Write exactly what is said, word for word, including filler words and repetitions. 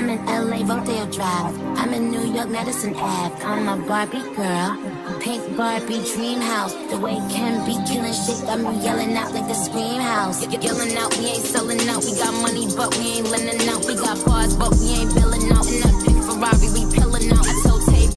I'm in L A, Rodeo Drive. I'm in New York, Madison Ave. I'm a Barbie girl, pink Barbie dream house. The way Ken be killing shit got me yelling out like the Scream House. Yelling out, we ain't selling out. We got money, but we ain't lending out. We got bars, but we ain't building.